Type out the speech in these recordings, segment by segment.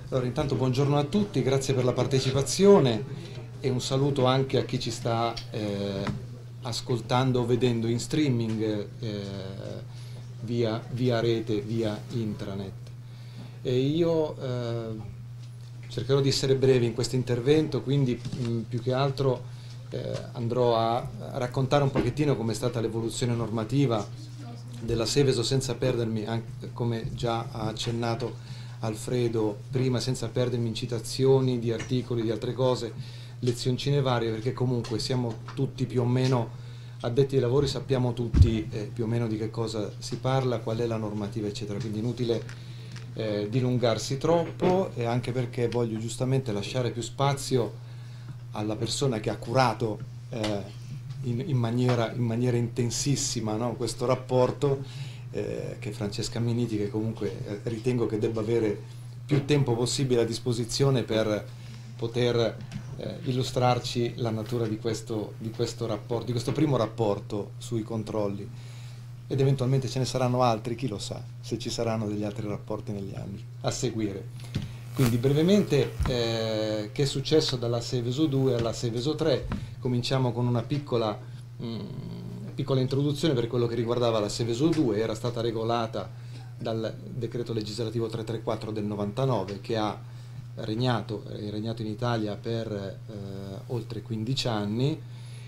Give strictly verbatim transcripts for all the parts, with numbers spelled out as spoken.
Allora, intanto buongiorno a tutti, grazie per la partecipazione e un saluto anche a chi ci sta eh, ascoltando o vedendo in streaming eh, via, via rete, via intranet. E io eh, cercherò di essere breve in questo intervento, quindi mh, più che altro eh, andrò a, a raccontare un pochettino come è stata l'evoluzione normativa della Seveso senza perdermi, anche, come già ha accennato Alfredo prima, senza perdermi in citazioni di articoli, di altre cose, lezioncine varie, perché comunque siamo tutti più o meno addetti ai lavori, sappiamo tutti eh, più o meno di che cosa si parla, qual è la normativa, eccetera. Quindi inutile eh, dilungarsi troppo, e anche perché voglio giustamente lasciare più spazio alla persona che ha curato eh, in, in, maniera, in maniera intensissima, no, questo rapporto, eh, che è Francesca Minniti, che comunque eh, ritengo che debba avere più tempo possibile a disposizione per poter eh, illustrarci la natura di questo, di questo rapporto, di questo primo rapporto sui controlli, ed eventualmente ce ne saranno altri, chi lo sa, se ci saranno degli altri rapporti negli anni a seguire. Quindi brevemente eh, che è successo dalla Seveso due alla Seveso tre? Cominciamo con una piccola, mh, piccola introduzione per quello che riguardava la Seveso due. Era stata regolata dal decreto legislativo trecentotrentaquattro del novantanove, che ha regnato, è regnato in Italia per eh, oltre quindici anni,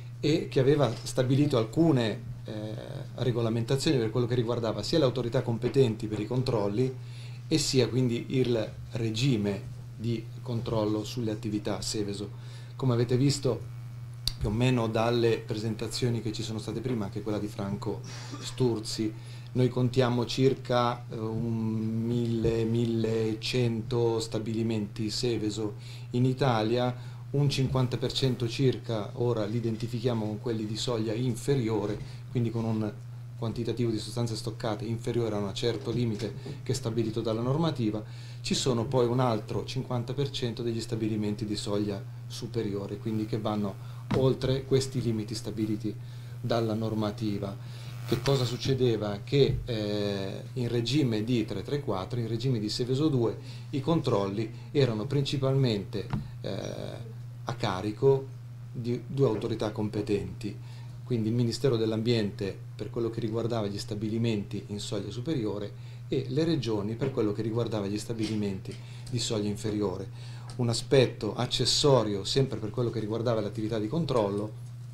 e che aveva stabilito alcune eh, regolamentazioni per quello che riguardava sia le autorità competenti per i controlli e sia quindi il regime di controllo sulle attività Seveso. Come avete visto più o meno dalle presentazioni che ci sono state prima, anche quella di Franco Sturzi, noi contiamo circa eh, un mille millecento stabilimenti Seveso in Italia, un cinquanta per cento circa ora li identifichiamo con quelli di soglia inferiore, quindi con un quantitativo di sostanze stoccate inferiore a un certo limite che è stabilito dalla normativa. Ci sono poi un altro cinquanta per cento degli stabilimenti di soglia superiore, quindi che vanno oltre questi limiti stabiliti dalla normativa. Che cosa succedeva? Che eh, in regime di trecentotrentaquattro, in regime di Seveso due, i controlli erano principalmente eh, a carico di due autorità competenti, quindi il Ministero dell'Ambiente per quello che riguardava gli stabilimenti in soglia superiore e le regioni per quello che riguardava gli stabilimenti di soglia inferiore. Un aspetto accessorio, sempre per quello che riguardava l'attività di controllo,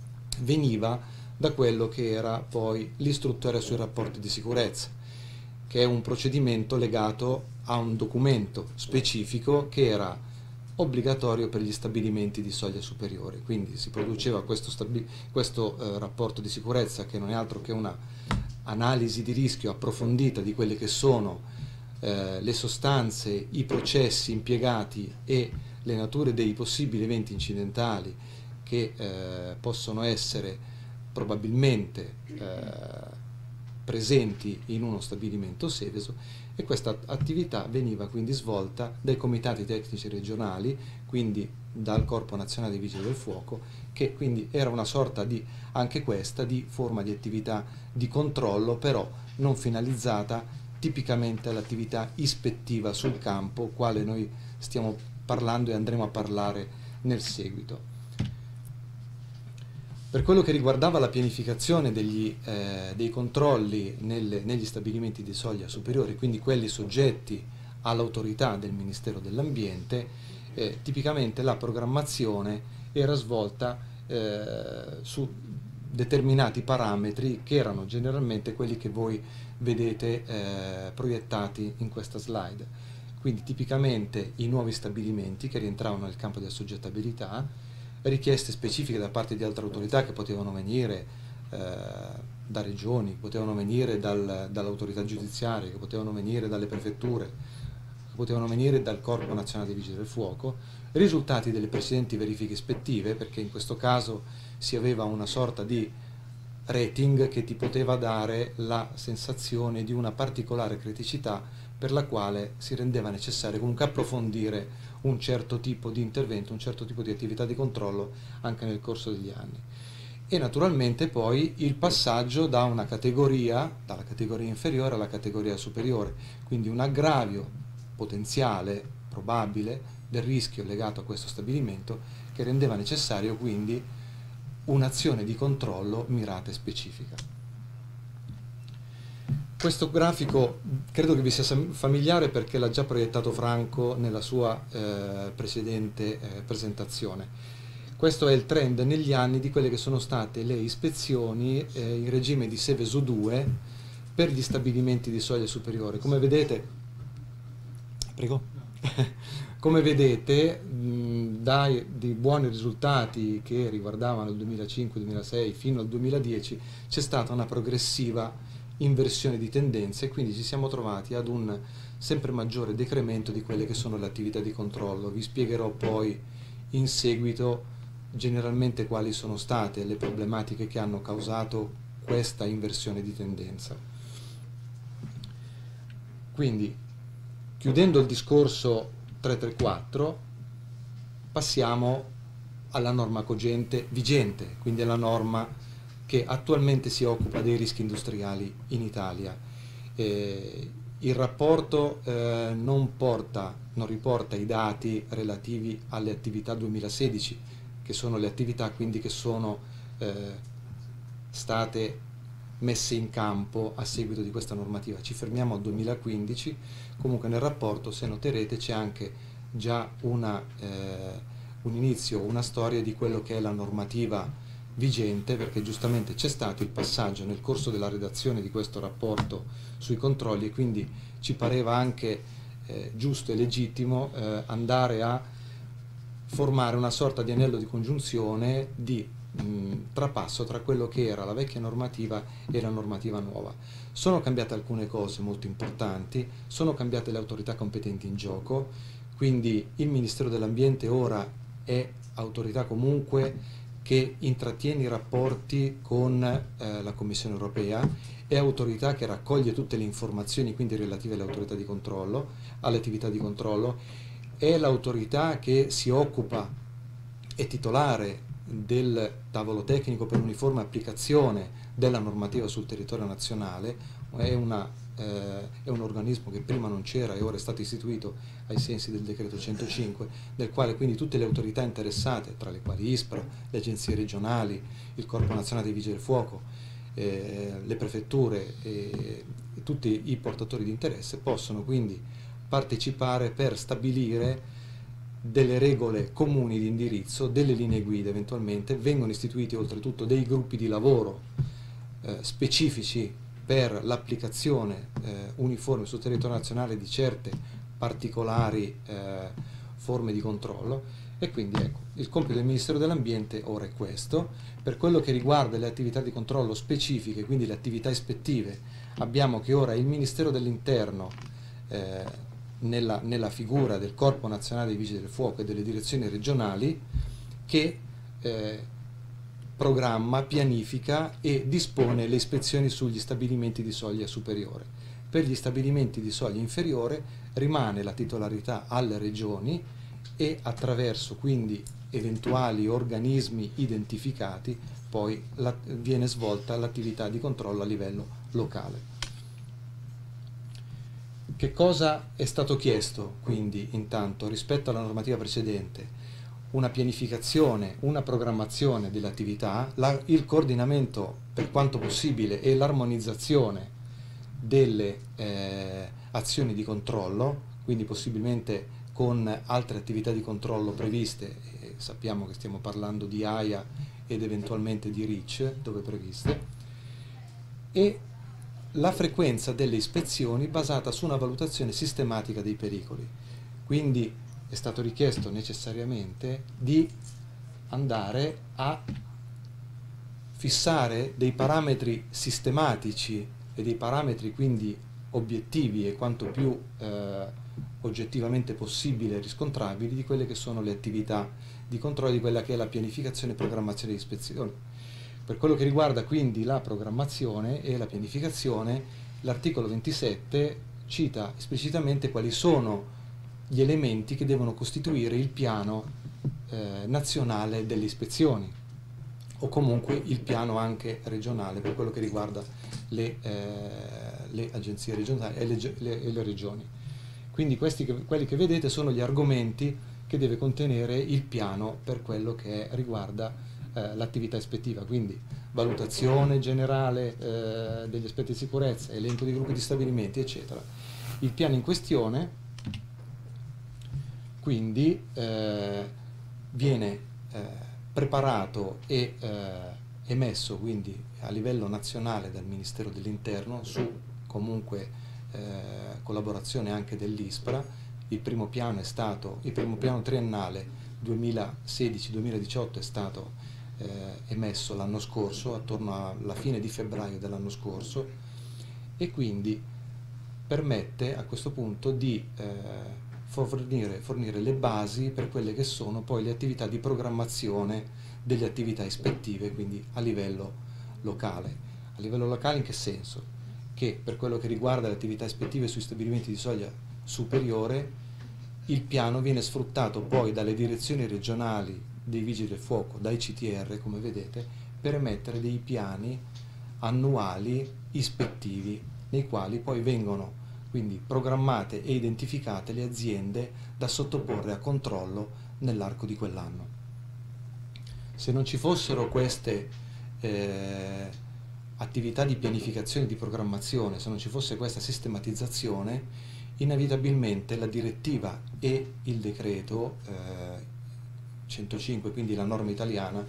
veniva da quello che era poi l'istruttoria sui rapporti di sicurezza, che è un procedimento legato a un documento specifico che era obbligatorio per gli stabilimenti di soglia superiore. Quindi si produceva questo, questo eh, rapporto di sicurezza, che non è altro che una analisi di rischio approfondita di quelle che sono eh, le sostanze, i processi impiegati e le nature dei possibili eventi incidentali che eh, possono essere probabilmente eh, presenti in uno stabilimento Seveso. E questa attività veniva quindi svolta dai comitati tecnici regionali, quindi dal Corpo Nazionale dei Vigili del Fuoco, che quindi era una sorta di, anche questa, di forma di attività di controllo, però non finalizzata tipicamente all'attività ispettiva sul campo, quale noi stiamo parlando e andremo a parlare nel seguito. Per quello che riguardava la pianificazione degli, eh, dei controlli nelle, negli stabilimenti di soglia superiore, quindi quelli soggetti all'autorità del Ministero dell'Ambiente, eh, tipicamente la programmazione era svolta eh, su determinati parametri che erano generalmente quelli che voi vedete eh, proiettati in questa slide. Quindi tipicamente i nuovi stabilimenti che rientravano nel campo di assoggettabilità, richieste specifiche da parte di altre autorità che potevano venire eh, da regioni, potevano venire dal, dall'autorità giudiziaria, che potevano venire dalle prefetture, che potevano venire dal Corpo Nazionale dei Vigili del Fuoco, risultati delle precedenti verifiche ispettive, perché in questo caso si aveva una sorta di rating che ti poteva dare la sensazione di una particolare criticità per la quale si rendeva necessario comunque approfondire un certo tipo di intervento, un certo tipo di attività di controllo anche nel corso degli anni. E naturalmente poi il passaggio da una categoria, dalla categoria inferiore alla categoria superiore, quindi un aggravio potenziale probabile del rischio legato a questo stabilimento, che rendeva necessario quindi un'azione di controllo mirata e specifica. Questo grafico credo che vi sia familiare perché l'ha già proiettato Franco nella sua eh, precedente eh, presentazione. Questo è il trend negli anni di quelle che sono state le ispezioni eh, in regime di Seveso due per gli stabilimenti di soglia superiore. Come vedete, prego. Come vedete, mh, dai dei buoni risultati che riguardavano il duemilacinque duemilasei fino al duemiladieci c'è stata una progressiva inversione di tendenze e quindi ci siamo trovati ad un sempre maggiore decremento di quelle che sono le attività di controllo. Vi spiegherò poi in seguito generalmente quali sono state le problematiche che hanno causato questa inversione di tendenza. Quindi, chiudendo il discorso trecentotrentaquattro, passiamo alla norma cogente vigente, quindi alla norma che attualmente si occupa dei rischi industriali in Italia. Eh, il rapporto eh, non, porta, non riporta i dati relativi alle attività duemilasedici, che sono le attività quindi che sono eh, state messe in campo a seguito di questa normativa. Ci fermiamo al duemilaquindici, comunque nel rapporto, se noterete, c'è anche già una, eh, un inizio, una storia di quello che è la normativa vigente, perché giustamente c'è stato il passaggio nel corso della redazione di questo rapporto sui controlli e quindi ci pareva anche eh, giusto e legittimo eh, andare a formare una sorta di anello di congiunzione di mh, trapasso tra quello che era la vecchia normativa e la normativa nuova. Sono cambiate alcune cose molto importanti, sono cambiate le autorità competenti in gioco, quindi il Ministero dell'Ambiente ora è autorità comunque che intrattiene i rapporti con eh, la Commissione Europea, è autorità che raccoglie tutte le informazioni quindi relative alle autorità di controllo, alle attività di controllo, è l'autorità che si occupa, è titolare del tavolo tecnico per uniforme applicazione della normativa sul territorio nazionale, è, una, eh, è un organismo che prima non c'era e ora è stato istituito ai sensi del decreto centocinque, del quale quindi tutte le autorità interessate, tra le quali ISPRA, le agenzie regionali, il Corpo Nazionale dei Vigili del Fuoco, eh, le prefetture e, e tutti i portatori di interesse possono quindi partecipare per stabilire delle regole comuni di indirizzo, delle linee guida eventualmente. Vengono istituiti oltretutto dei gruppi di lavoro eh, specifici per l'applicazione eh, uniforme sul territorio nazionale di certe particolari eh, forme di controllo e quindi ecco, il compito del Ministero dell'Ambiente ora è questo. Per quello che riguarda le attività di controllo specifiche, quindi le attività ispettive, abbiamo che ora il Ministero dell'Interno eh, Nella, nella figura del Corpo Nazionale dei Vigili del Fuoco e delle direzioni regionali che eh, programma, pianifica e dispone le ispezioni sugli stabilimenti di soglia superiore. Per gli stabilimenti di soglia inferiore rimane la titolarità alle regioni e attraverso quindi eventuali organismi identificati poi la, viene svolta l'attività di controllo a livello locale. Che cosa è stato chiesto quindi intanto rispetto alla normativa precedente? Una pianificazione, una programmazione delle attività, la, il coordinamento per quanto possibile e l'armonizzazione delle eh, azioni di controllo, quindi possibilmente con altre attività di controllo previste, eh, sappiamo che stiamo parlando di AIA ed eventualmente di REACH dove previste, e la frequenza delle ispezioni basata su una valutazione sistematica dei pericoli. Quindi è stato richiesto necessariamente di andare a fissare dei parametri sistematici e dei parametri quindi obiettivi e quanto più eh, oggettivamente possibile riscontrabili di quelle che sono le attività di controllo, di quella che è la pianificazione e programmazione di ispezioni. Per quello che riguarda quindi la programmazione e la pianificazione, l'articolo ventisette cita esplicitamente quali sono gli elementi che devono costituire il piano eh, nazionale delle ispezioni o comunque il piano anche regionale per quello che riguarda le, eh, le agenzie regionali e le, le, le regioni. Quindi questi che, quelli che vedete sono gli argomenti che deve contenere il piano per quello che riguarda eh, l'attività ispettiva, quindi valutazione generale eh, degli aspetti di sicurezza, elenco di gruppi di stabilimenti, eccetera. Il piano in questione quindi eh, viene eh, preparato e eh, emesso quindi a livello nazionale dal Ministero dell'Interno su comunque eh, collaborazione anche dell'ISPRA. Il primo piano è stato, il primo piano triennale duemilasedici duemiladiciotto è stato eh, emesso l'anno scorso, attorno alla fine di febbraio dell'anno scorso, e quindi permette a questo punto di eh, Fornire, fornire le basi per quelle che sono poi le attività di programmazione delle attività ispettive, quindi a livello locale. A livello locale in che senso? Che per quello che riguarda le attività ispettive sui stabilimenti di soglia superiore, il piano viene sfruttato poi dalle direzioni regionali dei Vigili del Fuoco, dai C T R, come vedete, per emettere dei piani annuali ispettivi, nei quali poi vengono quindi programmate e identificate le aziende da sottoporre a controllo nell'arco di quell'anno. Se non ci fossero queste eh, attività di pianificazione e di programmazione, se non ci fosse questa sistematizzazione, inevitabilmente la direttiva e il decreto eh, centocinque, quindi la norma italiana,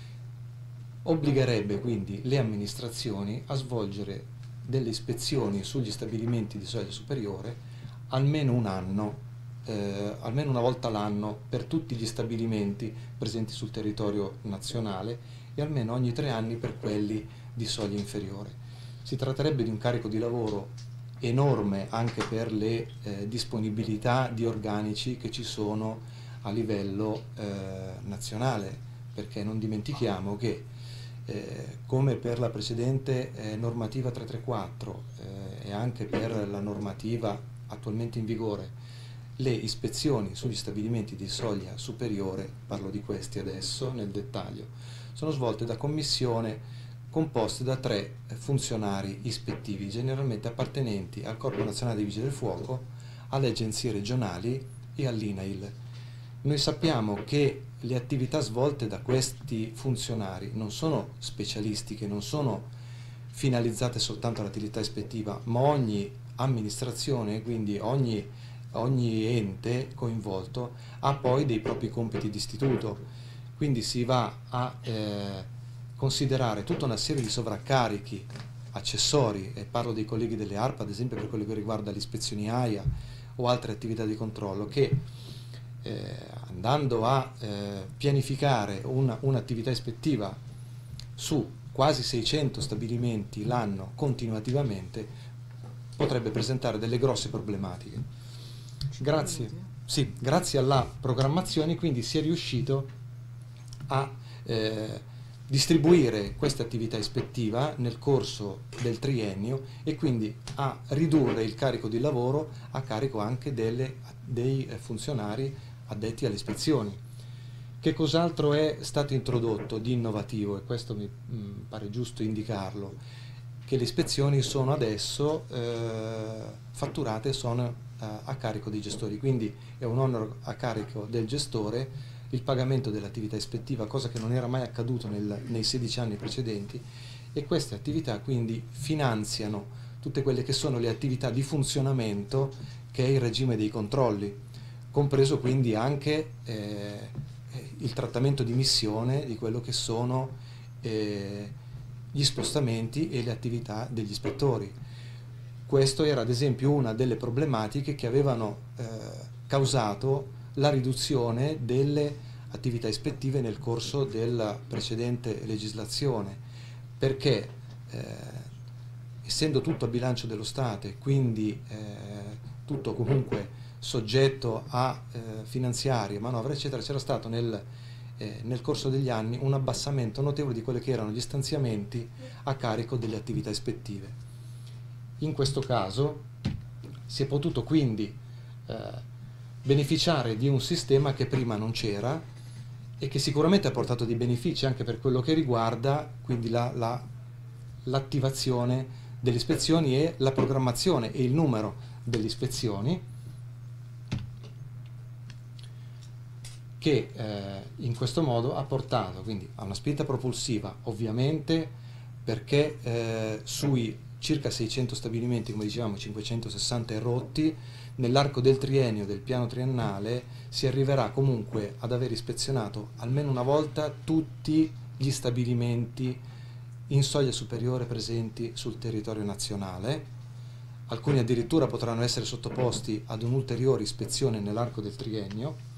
obbligherebbe quindi le amministrazioni a svolgere delle ispezioni sugli stabilimenti di soglia superiore almeno un anno, eh, almeno una volta l'anno per tutti gli stabilimenti presenti sul territorio nazionale e almeno ogni tre anni per quelli di soglia inferiore. Si tratterebbe di un carico di lavoro enorme anche per le eh, disponibilità di organici che ci sono a livello eh, nazionale, perché non dimentichiamo che Eh, come per la precedente eh, normativa trecentotrentaquattro eh, e anche per la normativa attualmente in vigore, le ispezioni sugli stabilimenti di soglia superiore, parlo di questi adesso nel dettaglio, sono svolte da commissione composte da tre funzionari ispettivi, generalmente appartenenti al Corpo Nazionale dei Vigili del Fuoco, alle agenzie regionali e all'INAIL. Noi sappiamo che le attività svolte da questi funzionari non sono specialistiche, non sono finalizzate soltanto all'attività ispettiva, ma ogni amministrazione, quindi ogni, ogni ente coinvolto, ha poi dei propri compiti di istituto. Quindi si va a eh, considerare tutta una serie di sovraccarichi accessori, e parlo dei colleghi delle ARPA, ad esempio per quello che riguarda le ispezioni AIA o altre attività di controllo, che Eh, andando a eh, pianificare un'attività ispettiva su quasi seicento stabilimenti l'anno continuativamente potrebbe presentare delle grosse problematiche. Grazie, sì, grazie alla programmazione quindi si è riuscito a eh, distribuire questa attività ispettiva nel corso del triennio e quindi a ridurre il carico di lavoro a carico anche delle, dei funzionari addetti alle ispezioni. Che cos'altro è stato introdotto di innovativo? E questo mi mh, pare giusto indicarlo, che le ispezioni sono adesso eh, fatturate, sono eh, a carico dei gestori, quindi è un onere a carico del gestore il pagamento dell'attività ispettiva, cosa che non era mai accaduto nel, nei sedici anni precedenti, e queste attività quindi finanziano tutte quelle che sono le attività di funzionamento che è il regime dei controlli, compreso quindi anche eh, il trattamento di missione di quello che sono eh, gli spostamenti e le attività degli ispettori. Questo era ad esempio una delle problematiche che avevano eh, causato la riduzione delle attività ispettive nel corso della precedente legislazione, perché eh, essendo tutto a bilancio dello Stato e quindi eh, tutto comunque soggetto a eh, finanziarie, manovre eccetera, c'era stato nel, eh, nel corso degli anni un abbassamento notevole di quelli che erano gli stanziamenti a carico delle attività ispettive. In questo caso si è potuto quindi eh, beneficiare di un sistema che prima non c'era e che sicuramente ha portato dei benefici anche per quello che riguarda quindi la, la, l'attivazione delle ispezioni e la programmazione e il numero delle ispezioni, che eh, in questo modo ha portato quindi a una spinta propulsiva, ovviamente perché eh, sui circa seicento stabilimenti, come dicevamo, cinquecentosessanta erotti, nell'arco del triennio del piano triennale si arriverà comunque ad aver ispezionato almeno una volta tutti gli stabilimenti in soglia superiore presenti sul territorio nazionale. Alcuni addirittura potranno essere sottoposti ad un'ulteriore ispezione nell'arco del triennio.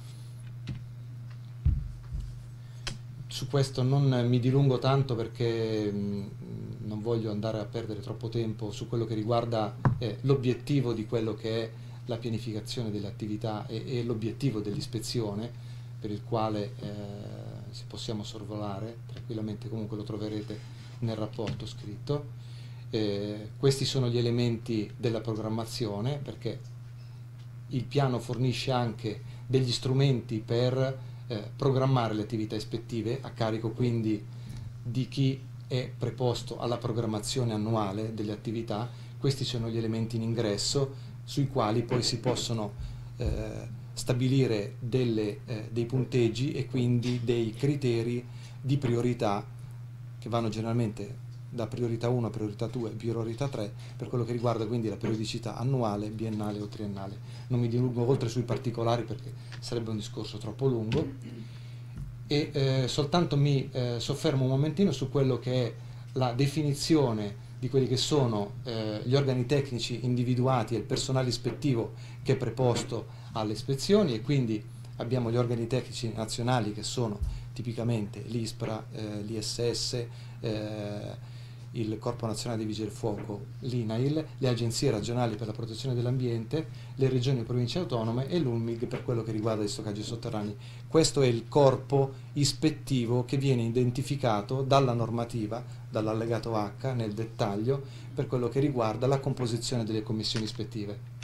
Su questo non mi dilungo tanto perché mh, non voglio andare a perdere troppo tempo su quello che riguarda eh, l'obiettivo di quello che è la pianificazione delle attività e, e l'obiettivo dell'ispezione, per il quale eh, si possiamo sorvolare tranquillamente, comunque lo troverete nel rapporto scritto. Eh, questi sono gli elementi della programmazione, perché il piano fornisce anche degli strumenti per eh, programmare le attività ispettive, a carico quindi di chi è preposto alla programmazione annuale delle attività. Questi sono gli elementi in ingresso sui quali poi si possono eh, stabilire delle, eh, dei punteggi e quindi dei criteri di priorità che vanno generalmente da priorità uno a priorità due e priorità tre per quello che riguarda quindi la periodicità annuale, biennale o triennale. Non mi dilungo oltre sui particolari perché sarebbe un discorso troppo lungo e eh, soltanto mi eh, soffermo un momentino su quello che è la definizione di quelli che sono eh, gli organi tecnici individuati e il personale ispettivo che è preposto alle ispezioni, e quindi abbiamo gli organi tecnici nazionali che sono tipicamente l'ISPRA, eh, l'I S S, eh, il Corpo Nazionale dei Vigili del Fuoco, l'I N A I L, le agenzie regionali per la protezione dell'ambiente, le regioni e province autonome e l'U N M I G per quello che riguarda gli stoccaggi sotterranei. Questo è il corpo ispettivo che viene identificato dalla normativa, dall'allegato H nel dettaglio, per quello che riguarda la composizione delle commissioni ispettive.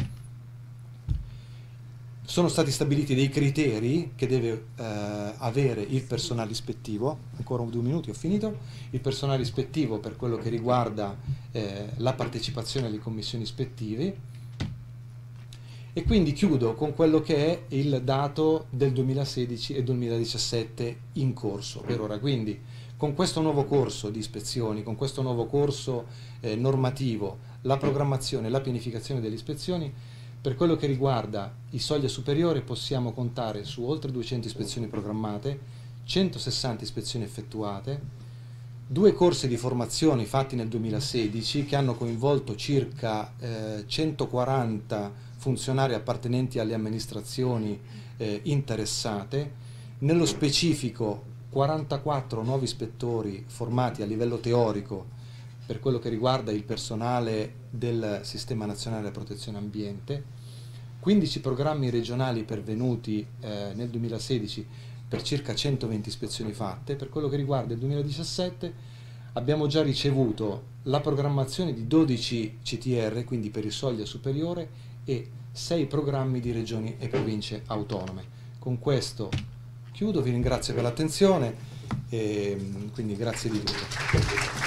Sono stati stabiliti dei criteri che deve eh, avere il personale ispettivo, ancora due minuti ho finito, il personale ispettivo per quello che riguarda eh, la partecipazione alle commissioni ispettive, e quindi chiudo con quello che è il dato del duemilasedici e duemiladiciassette in corso per ora. Quindi con questo nuovo corso di ispezioni, con questo nuovo corso eh, normativo, la programmazione e la pianificazione delle ispezioni, per quello che riguarda i soglia superiore possiamo contare su oltre duecento ispezioni programmate, centosessanta ispezioni effettuate, due corsi di formazione fatti nel duemilasedici che hanno coinvolto circa eh, centoquaranta funzionari appartenenti alle amministrazioni eh, interessate, nello specifico quarantaquattro nuovi ispettori formati a livello teorico per quello che riguarda il personale del Sistema Nazionale della Protezione Ambiente, quindici programmi regionali pervenuti eh, nel duemilasedici per circa centoventi ispezioni fatte. Per quello che riguarda il duemiladiciassette abbiamo già ricevuto la programmazione di dodici C T R, quindi per il soglia superiore, e sei programmi di regioni e province autonome. Con questo chiudo, vi ringrazio per l'attenzione e quindi grazie di tutto.